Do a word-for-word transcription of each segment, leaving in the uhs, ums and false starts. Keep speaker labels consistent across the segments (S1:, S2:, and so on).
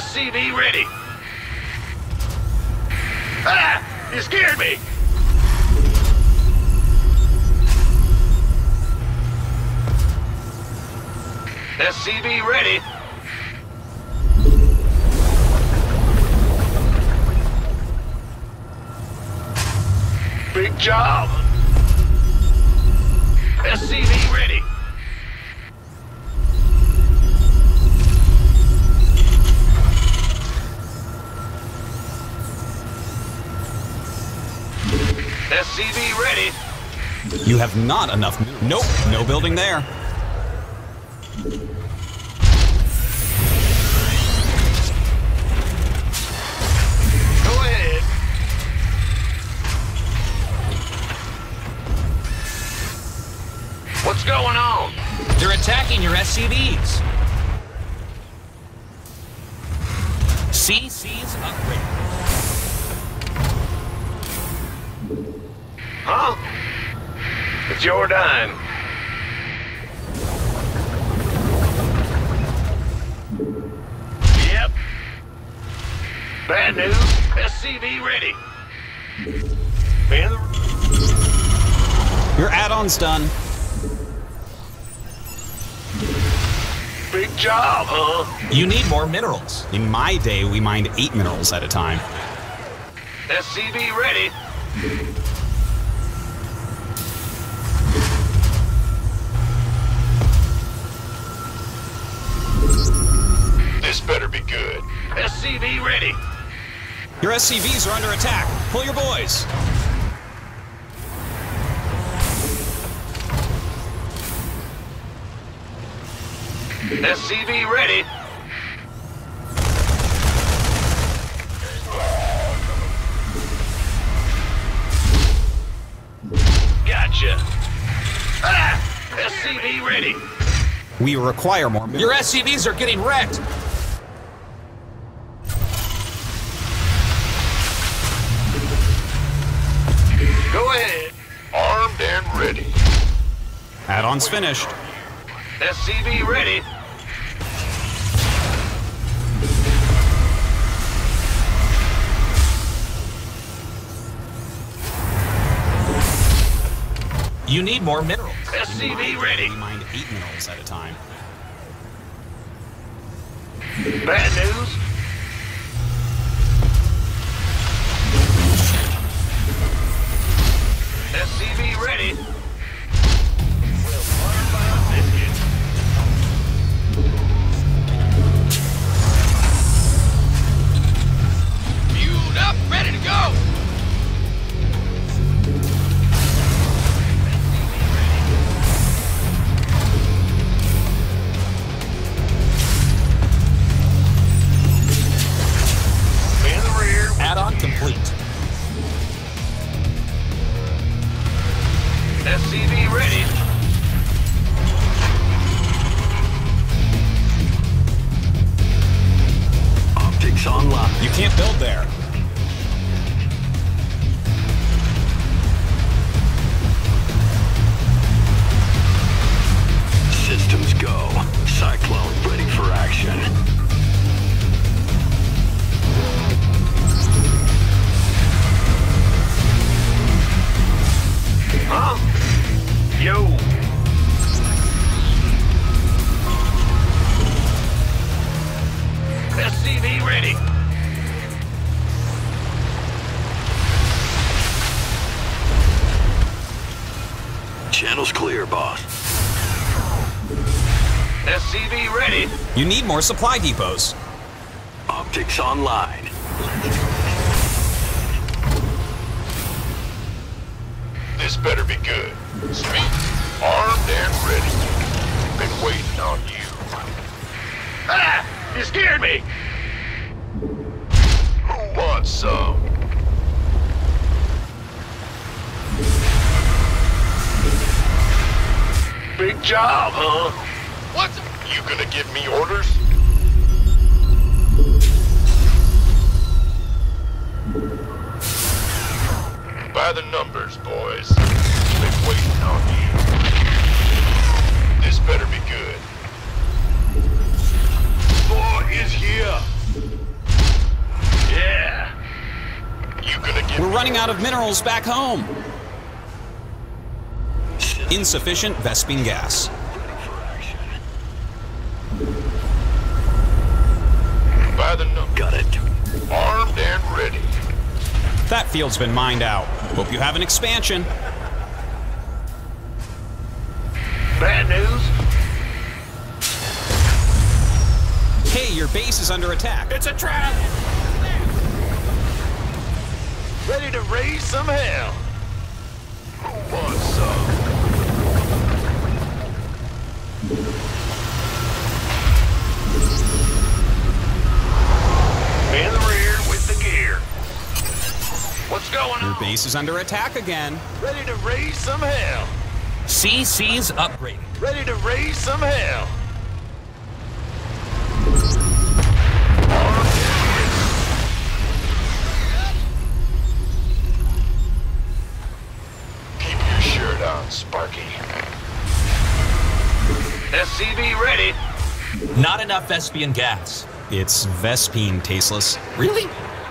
S1: S C V ready. Ah! You scared me! S C V ready. Big job. S C V ready. S C V ready.
S2: You have not enough. Nope, no building there.
S1: Go ahead. What's going on?
S3: They're attacking your S C Vs. C C's upgrade.
S1: Huh? It's your dime. Yep. Bad news. S C V ready. In the...
S2: Your add-on's done.
S1: Big job, huh?
S3: You need more minerals.
S2: In my day, we mined eight minerals at a time.
S1: S C V ready. This better be good. S C V ready.
S2: Your S C Vs are under attack. Pull your boys.
S1: S C V ready. Gotcha. Ah! S C V ready.
S2: We require more minerals.
S3: Your S C Vs are getting wrecked.
S1: Go ahead. Armed and ready.
S2: Add-on's finished.
S1: S C V ready.
S3: You need more minerals.
S1: S C V ready.
S2: We mined eight minerals at a time.
S1: Bad news. S C V ready. We'll farm by a biscuit. Fueled up, ready to go. In the rear.
S3: Add-on complete.
S1: S C V ready.
S4: Optics online.
S2: You can't build there.
S4: Systems go. Cyclone ready for action.
S1: Huh? Yo. S C V ready.
S4: Channel's clear, boss.
S1: S C V ready.
S2: You need more supply depots.
S4: Optics online.
S1: This better be good. Sweet. Armed and ready. Been waiting on you. Ah! You scared me! Who wants some? Big job, huh? What? You gonna give me orders? By the numbers, boys. Been waiting on you. This better be good. War is here.
S2: running out of minerals back home. Insufficient Vespene gas.
S1: By the number.
S4: Got it.
S1: Armed and ready.
S2: That field's been mined out. Hope you have an expansion.
S1: Bad news?
S2: Hey, your base is under attack.
S3: It's a trap!
S1: Ready to raise some hell. Who wants some? In the rear with the gear. What's going
S2: Your
S1: on?
S2: base is under attack again.
S1: Ready to raise some hell.
S3: C C's upgrading.
S1: Ready to raise some hell. Keep your shirt on, Sparky. S C V ready.
S3: Not enough Vespene gas.
S2: It's Vespene, tasteless.
S3: Really?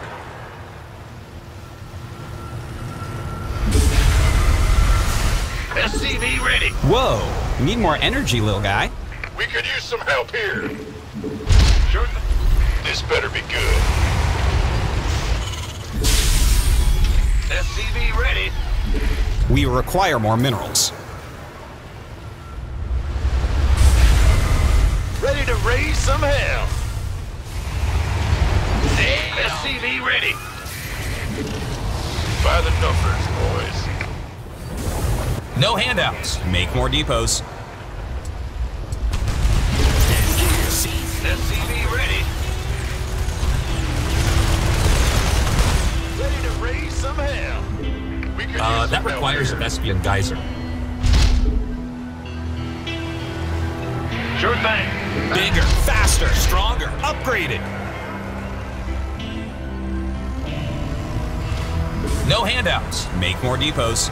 S1: S C V ready.
S2: Whoa, you need more energy, little guy.
S1: We could use some help here. Sure. This better be good. S C V ready.
S2: We require more minerals.
S1: Ready to raise some hell. S C V ready. By the numbers, boys.
S3: No handouts.
S2: Make more depots.
S1: S C V ready. Ready to raise some hell. We could
S3: Uh,
S1: use
S3: that
S1: some help
S3: requires a
S1: here.
S3: Vespene geyser.
S1: Sure thing.
S3: Bigger, faster, stronger, upgraded. No handouts.
S2: Make more depots.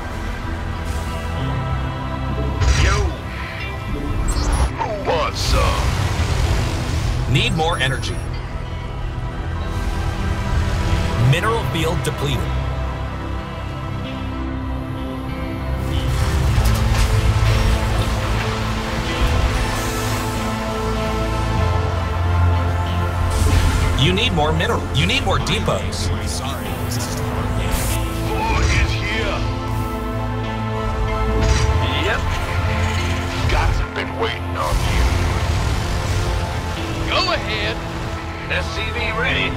S1: Yo. Who wants some?
S3: Need more energy. Mineral field depleted. You need more mineral. You need more depots.
S2: Sorry.
S1: Who is here? Yep. Guys have been waiting on you. Go ahead. S C V ready.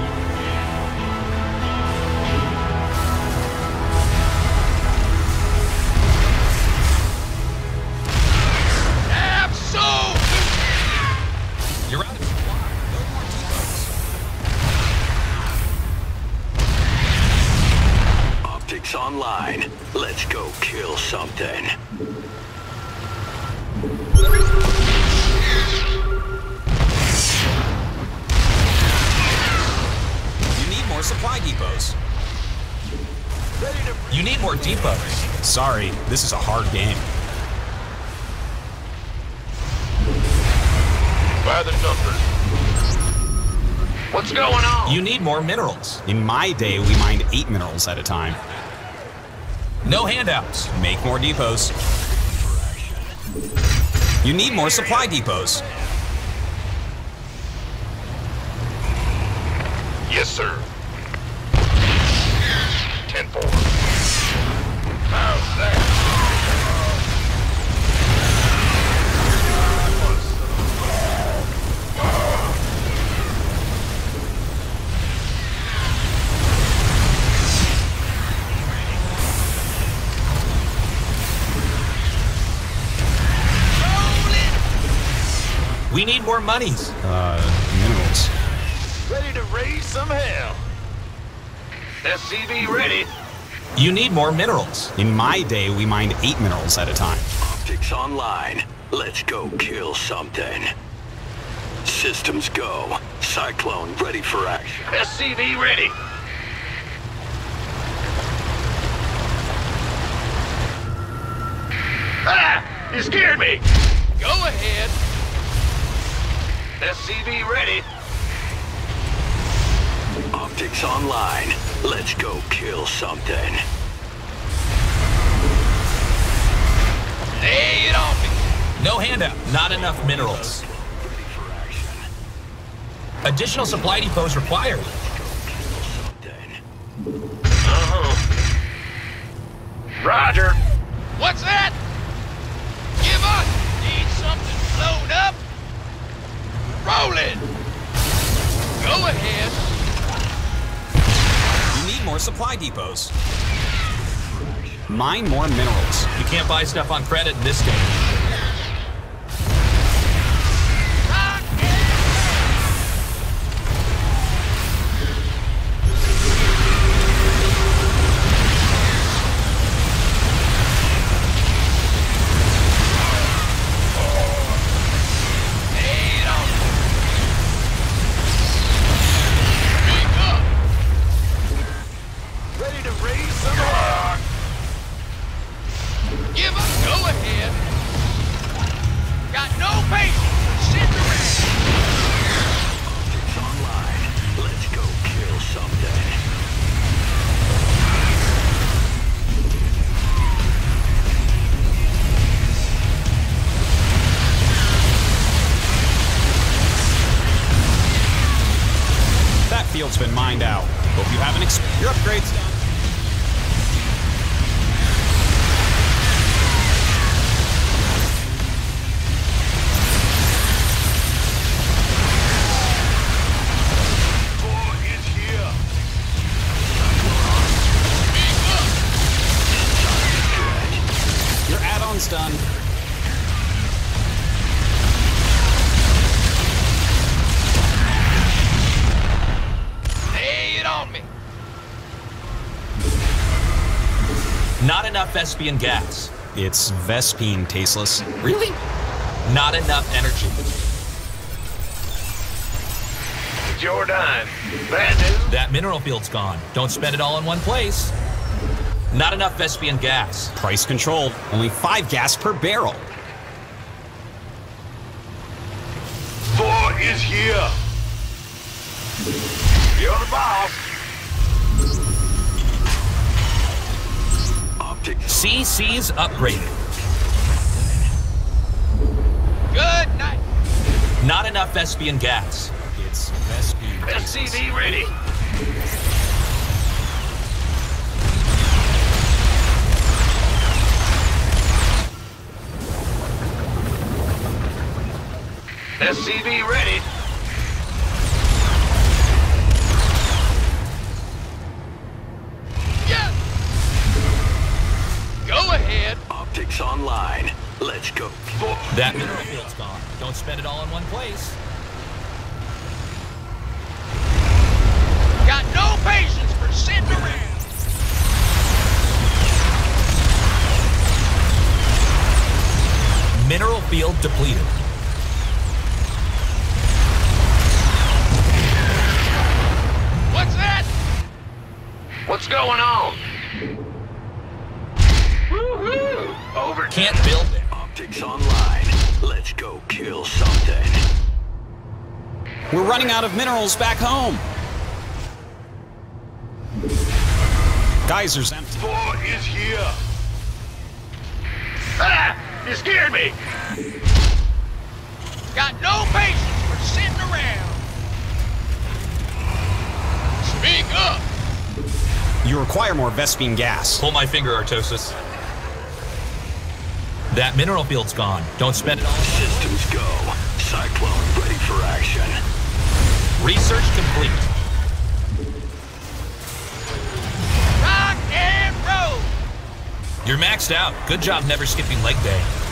S1: Absolutely.
S3: You're out of supply. No more depots.
S4: Optics online. Let's go kill something.
S2: You need more supply depots.
S1: Ready to
S3: You need more depots.
S2: Sorry, this is a hard game.
S1: by the numbers. What's going on?
S3: You need more minerals.
S2: In my day, we mined eight minerals at a time.
S3: No handouts.
S2: Make more depots. You need more supply depots.
S1: Yes, sir. ten four. How's that?
S3: We need more monies.
S2: Uh, minerals.
S1: Ready to raise some hell. S C V ready.
S3: You need more minerals.
S2: In my day, we mined eight minerals at a time.
S4: Optics online. Let's go kill something. Systems go. Cyclone ready for action.
S1: S C V ready. Ah! You scared me! Go ahead. S C V ready.
S4: Optics Optics online. Let's go kill something.
S5: Lay it on me.
S3: No handout. Not enough minerals.
S4: Ready for action.
S3: Additional supply depots required.
S4: Something.
S1: Uh-huh. Roger.
S5: What's that? Give up. Need something blown up? Rolling. Go ahead.
S2: You need more supply depots. Mine more minerals.
S3: You can't buy stuff on credit in this game.
S5: Rock and lay it on me. Speak up.
S1: Ready to raise some rock.
S5: Give up. Go ahead. Got no patience for sitting around.
S4: Optics online. Let's go kill something.
S2: That field's been mined out. Hope you have an ex- Your upgrade's done.
S1: Four is here.
S5: Speak up.
S2: Your add-on's done.
S5: Lay it on me.
S3: Not enough Vespian gas.
S2: It's Vespine, tasteless.
S3: Really? Not enough energy.
S1: Jordan. Bad news.
S3: That mineral field's gone. Don't spend it all in one place. Not enough Vespian gas.
S2: Price controlled. Only five gas per barrel.
S1: Four is here. You're the boss.
S4: Optics.
S3: C C's upgraded.
S5: Good night.
S3: Not enough Vespian gas.
S2: It's Vespine.
S1: S C V ready. S C V ready.
S5: Yes. Go ahead.
S4: Optics online. Let's go.
S1: Four.
S3: That mineral field's gone. Don't spend it all in one place.
S5: Got no patience for sitting around.
S3: Mineral field depleted.
S5: What's that?
S1: What's going on? Woohoo! Over.
S3: Can't build it.
S4: Optics online. Let's go kill something.
S2: We're running out of minerals back home. Geyser's empty.
S1: Four is here. Ah! You scared me.
S5: Got no patience for sitting around. Speak up.
S2: You require more Vespine gas.
S3: Pull my finger, Artosis. That mineral field's gone. Don't spend it all.
S4: Systems go. Cyclone ready for action.
S3: Research complete.
S5: Rock and roll.
S3: You're maxed out. Good job never skipping leg day.